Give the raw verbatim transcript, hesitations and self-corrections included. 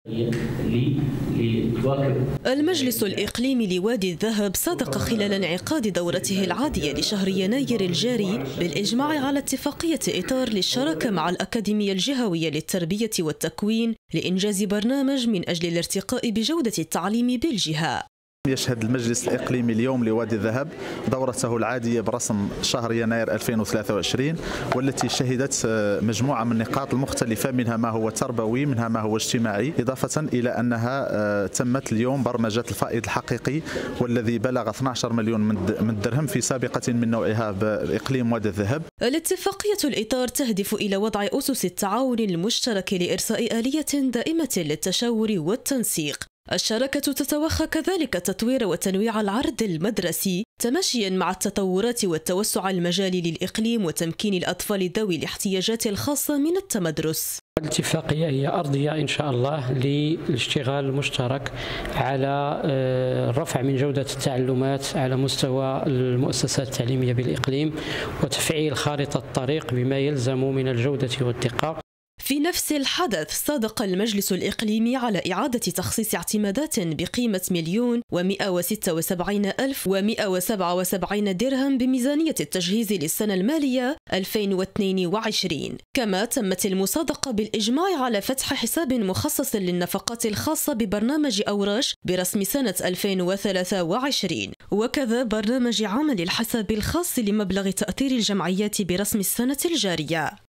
المجلس الإقليمي لوادي الذهب صادق خلال انعقاد دورته العادية لشهر يناير الجاري بالإجماع على اتفاقية إطار للشراكة مع الأكاديمية الجهوية للتربية والتكوين لإنجاز برنامج من أجل الارتقاء بجودة التعليم بالجهة. يشهد المجلس الإقليمي اليوم لوادي الذهب دورته العادية برسم شهر يناير ألفين وثلاثة وعشرين، والتي شهدت مجموعة من النقاط المختلفة، منها ما هو تربوي، منها ما هو اجتماعي، إضافة إلى أنها تمت اليوم برمجة الفائض الحقيقي والذي بلغ اثني عشر مليون من الدرهم في سابقة من نوعها بإقليم وادي الذهب. الاتفاقية الإطار تهدف إلى وضع أسس التعاون المشترك لإرساء آلية دائمة للتشاور والتنسيق. الشراكة تتوخى كذلك تطوير وتنويع العرض المدرسي تماشيا مع التطورات والتوسع المجالي للإقليم وتمكين الأطفال ذوي الاحتياجات الخاصة من التمدرس. الاتفاقية هي أرضية إن شاء الله للاشتغال المشترك على الرفع من جودة التعلمات على مستوى المؤسسات التعليمية بالإقليم وتفعيل خارطة الطريق بما يلزم من الجودة والدقة. في نفس الحدث صادق المجلس الإقليمي على إعادة تخصيص اعتمادات بقيمة مليون ومئة وستة وسبعين ألف ومئة وسبعة وسبعين درهم بميزانية التجهيز للسنة المالية ألفين واثنين وعشرين. كما تمت المصادقة بالإجماع على فتح حساب مخصص للنفقات الخاصة ببرنامج أوراش برسم سنة ألفين وثلاثة وعشرين، وكذا برنامج عمل الحساب الخاص لمبلغ تأثير الجمعيات برسم السنة الجارية.